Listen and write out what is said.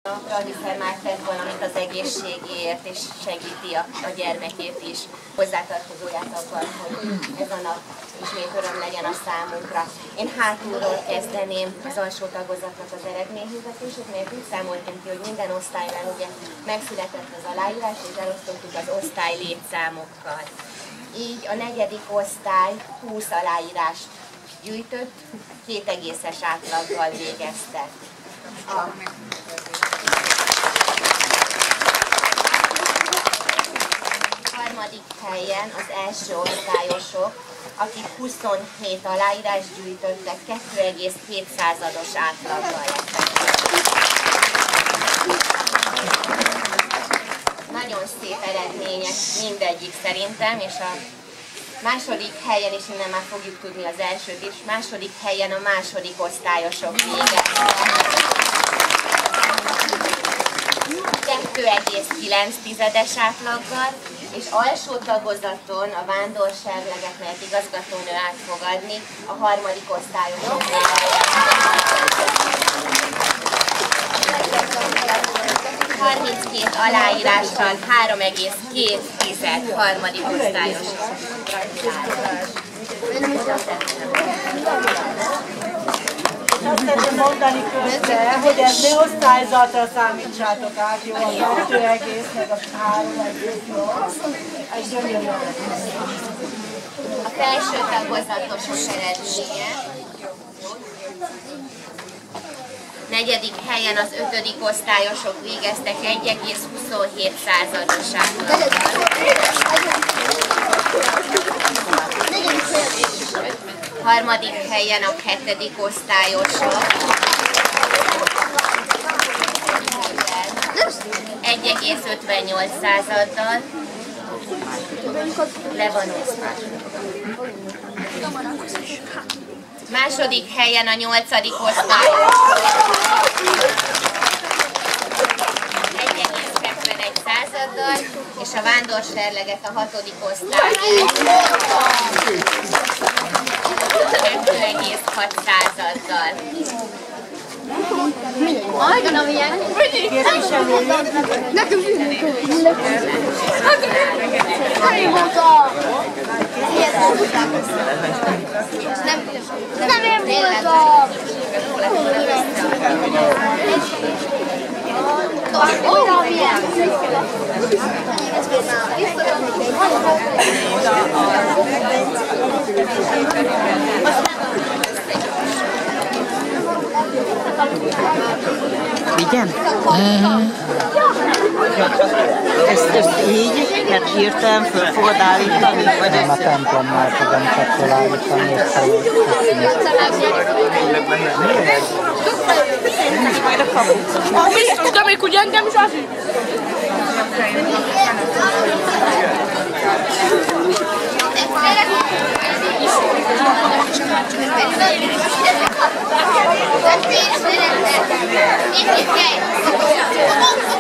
Hiszen már tett valamit az egészségéért, és segíti a gyermekét is. Hozzátartozóját akar, hogy ez a nap ismét öröm legyen a számunkra. Én hátulról kezdeném az alsó tagozatnak az eredményhirdetését, mert úgy számoltunk ki, hogy minden osztálynál ugye megszületett az aláírás, és elosztottuk az osztály létszámokkal. Így a 4. osztály 20 aláírást gyűjtött, 2 egészes átlaggal végezte. A harmadik helyen az első osztályosok, akik 27 aláírást gyűjtöttek, 2,7%-os átlaggal. Nagyon szép eredmények mindegyik szerintem, és a második helyen, és innen már fogjuk tudni az elsőt is, második helyen a második osztályosok végeztek. 2,9-es átlaggal, és alsó tagozaton a vándorserlegeknek igazgatónő át fog adni a harmadik osztályosok. 32 aláírással 3,2 harmadik osztályosok. Azt szeretném mondani közben, hogy ez ne osztályzatra számítsátok át, jó, a 2 egész, meg a 3,8. Ez gyönyörű. A felső tagozatosok eredménye. 4. helyen az 5. osztályosok végeztek 1,27%-os átlaggal. Harmadik helyen a 7. osztályosok 1,58%-dal le van osztva. Második helyen a 8. osztály 1,71%-dal, és a vándorserlegek a 6. osztály 2,6%-dal. Aika no vielä. Harry Potter. Igen? Ezt így, mert hirtelen föl fogod állítani? Vagy nem, a templomnál tudom csak felállítani, és Mistä kuka me kujan käymys asia? Thank you.